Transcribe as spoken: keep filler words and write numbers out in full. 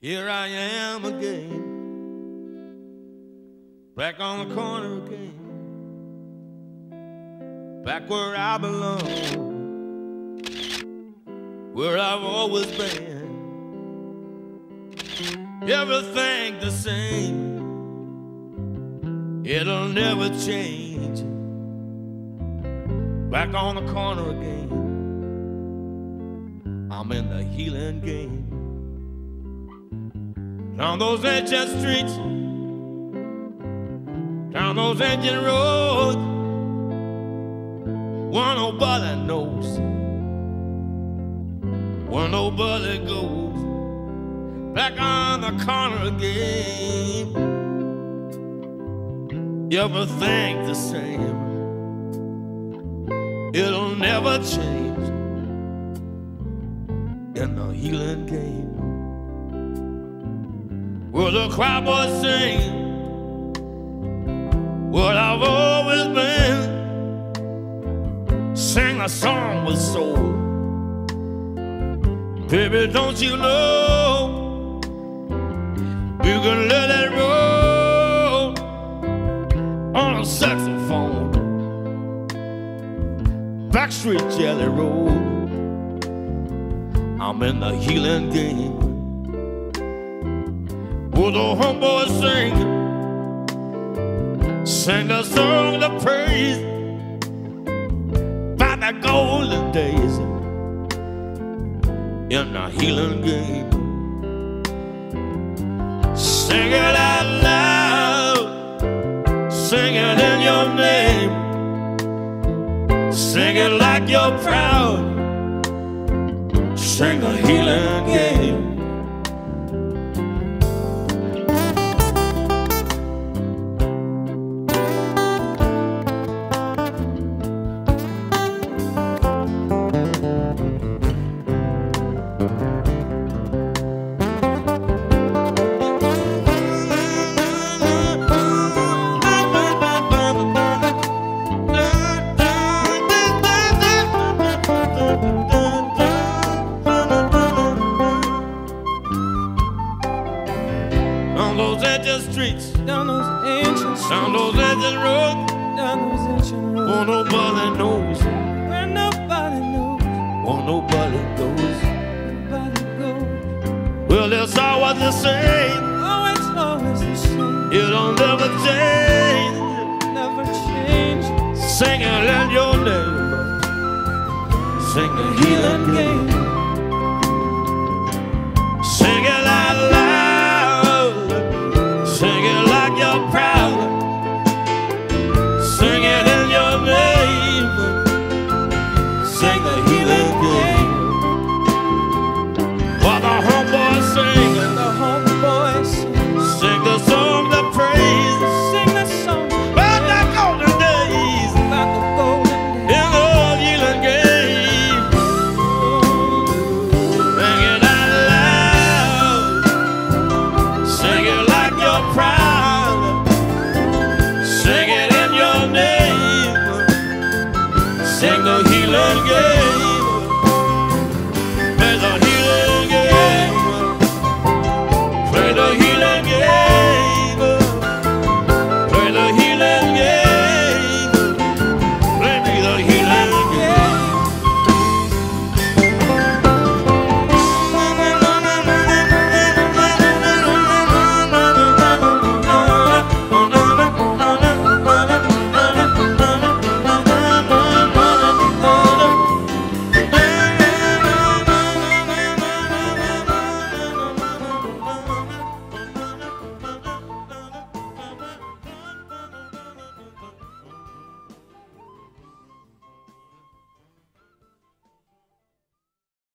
Here I am again, back on the corner again, back where I belong, where I've always been. Everything the same, it'll never change. Back on the corner again, I'm in the healing game. Down those ancient streets, down those ancient roads, where nobody knows, where nobody goes. Back on the corner again, everything's the same, it'll never change. In the healing game, where the choir boys sing what I've always been. Sing a song with soul. Baby, don't you know you can let it roll on a saxophone, Backstreet Jelly Roll. I'm in the healing game, where the homeboys sing, sing a song to praise by the golden days. In the healing game, sing it out loud, sing it in your name, sing it like you're proud, sing a healing game. Down those ancient streets, down those ancient streets, down those ancient roads, down those ancient roads, where nobody knows, where nobody knows, where nobody goes. nobody goes. Well, it's always the same, Oh, it's always the same, it'll never change. never change. Sing it in your name, sing the healing game.